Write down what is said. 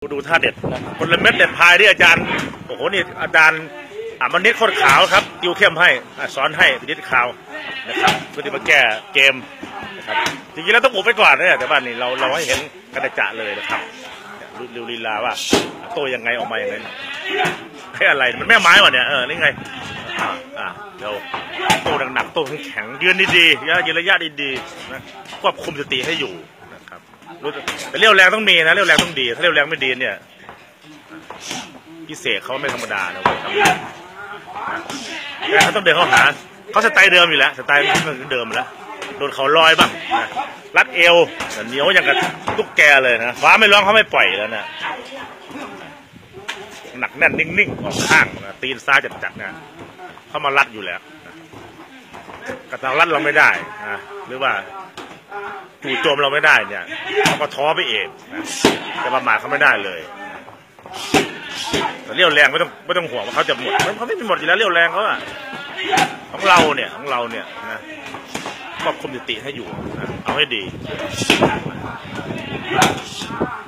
ดูท่าเด็ดคนละเม็ดเด็ดพายที่อาจารย์โอ้โหนี่อาจารย์มณิชโคตรขาวครับติวเข้มให้สอนให้นิดขาวนะครับเพื่อที่มาแก้เกมนะครับจริงๆแล้วต้องอุบไปก่อนนะแต่บ้านนี้เราให้เห็นกระจะเลยนะครับดูลีลาว่าโตยังไงออกมาอย่างไรให้อะไรมันแม่ไม้วะเนี่ยนี่ไงเดี๋ยวโตหนักๆโตแข็งยืนดีๆยืนระยะดีๆนะควบคุมสติให้อยู่นะครับแต่เรี่ยวแรงต้องมีนะเรี่ยวแรงต้องดีถ้าเรี่ยวแรงไม่ดีเนี่ยพิเศษเขาไม่ธรรมดานะแต่เขาต้องเดินเข้าหาเขาสไตล์เดิมอยู่แล้วสไตล์เดิมแล้วโดนเขาลอยบ้างรัดเอวเหนียวอย่างกับตุ๊กแกเลยนะฟ้าไม่ร้องเขาไม่ปล่อยแล้วนะหนักแน่นนิ่งๆออกข้างนะตีนซ้ายจัดๆนะเขามารัดอยู่แล้วกระทำรัดเราไม่ได้นะหรือว่าจู่โจมเราไม่ได้เนี่ยเขาก็ท้อไปเองนะจะประมาทเขาไม่ได้เลยเรี่ยวแรงไม่ต้องห่วงว่าเขาจะหมดเขาไม่มีหมดอยู่แล้วเรี่ยวแรงเขาอะของเราเนี่ยนะควบคุมสติให้อยู่นะเอาให้ดี